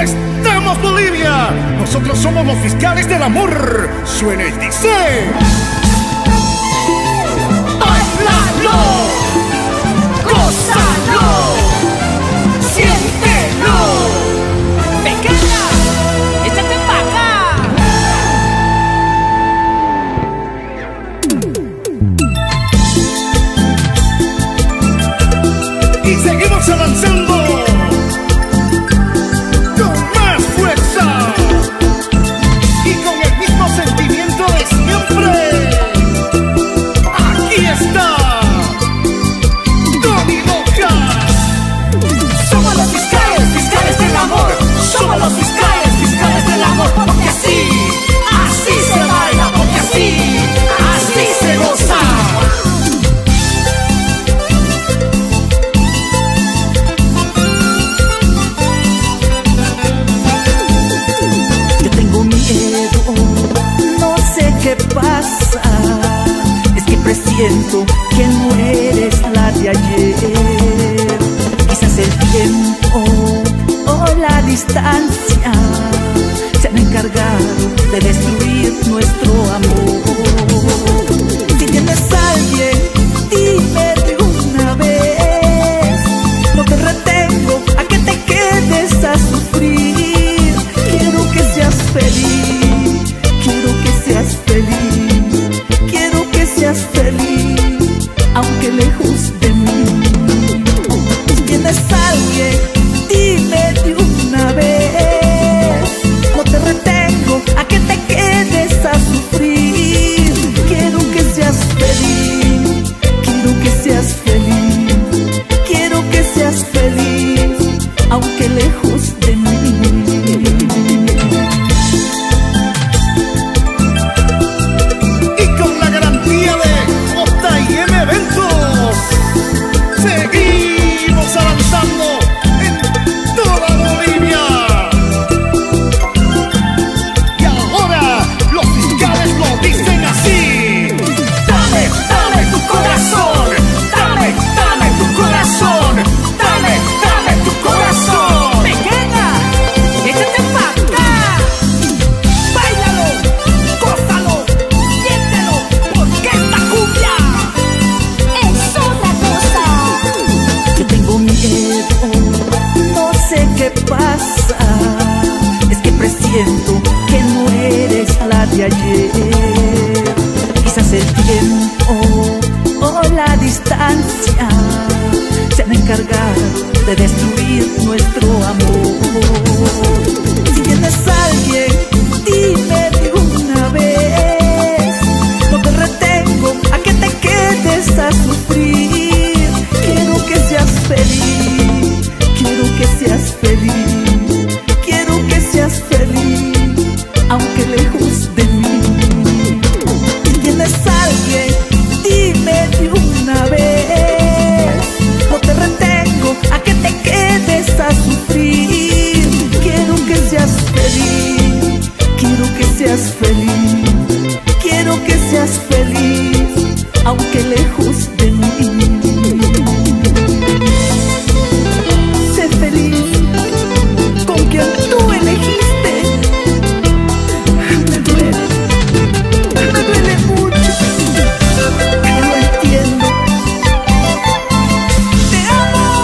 estamos, Bolivia? Nosotros somos los fiscales del amor. Suena y dice: ¡báilalo! ¡Gózalo! ¡Siéntelo! ¡Pequeña! ¡Échate pa' acá! Y seguimos avanzando con más fuerza y con el mismo sentimiento de siempre. Aquí está Tony Boca. Somos los fiscales, fiscales del amor. Somos los fiscales, fiscales del amor. Porque así se baila. Porque así se goza. ¿Qué pasa? Es que presiento que no eres la de ayer. Quizás el tiempo o la distancia se han encargado de destruir nuestro amor. Si tienes a alguien, dime de una vez. No te retengo a que te quedes a sufrir. Quiero que seas feliz. Quiero que seas feliz, quiero que seas feliz, aunque lejos de mí. Si tienes a alguien, dime de una vez. No te retengo a que te quedes a sufrir. Quiero que seas feliz, quiero que seas feliz, quiero que seas feliz, aunque lejos de mí. Seguimos avanzando en toda Bolivia. Y ahora los fiscales lo dicen así: dame, dame tu corazón, dame, dame tu corazón, dame, dame tu corazón. ¡Pequeña! ¡Échate pa' acá! ¡Báilalo! ¡Gózalo! ¡Siéntelo! ¡Porque esta cumbia es otra cosa! Yo tengo miedo, no sé qué pasa. Es que presiento que no eres la de ayer. Quizás el tiempo o la distancia se han encargado de destruir nuestro amor. Si tienes a alguien, dime de una vez. No te retengo a que te quedes a sufrir. Quiero que seas feliz, quiero que seas feliz, quiero que seas feliz, aunque lejos de mí. Si tienes a alguien, dime de una vez. No te retengo a que te quedes a sufrir. Quiero que seas feliz, quiero que seas feliz, quiero que seas feliz, aunque lejos de mí. Sé feliz con quien tú elegiste. Me duele mucho, no lo entiendo. Te amo.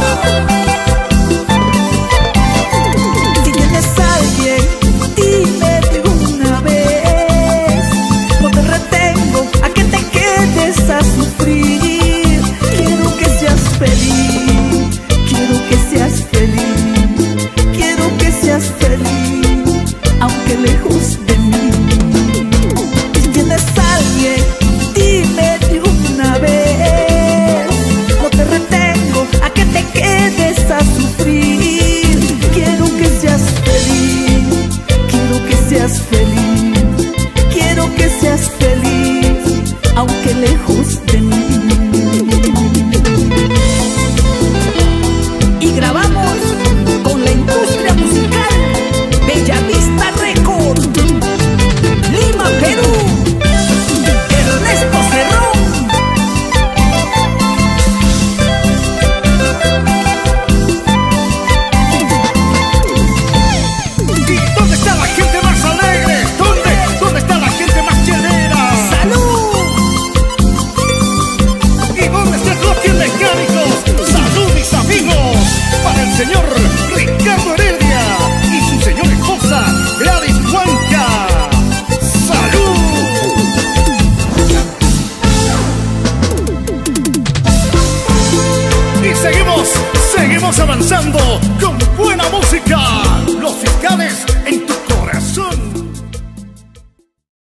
Si tienes a alguien, dime de una vez. No te retengo a que te quedes a sufrir. Quiero que seas feliz, quiero que seas feliz, quiero que seas feliz, aunque lejos de mí. Si tienes a alguien, dime de una vez. No te retengo a que te quedes a sufrir. Quiero que seas feliz, quiero que seas feliz, quiero que seas feliz, aunque lejos de mí. Y grabamos con la industria musical Bellavista Record, Lima, Perú. Ernesto Cerrón. Seguimos avanzando con buena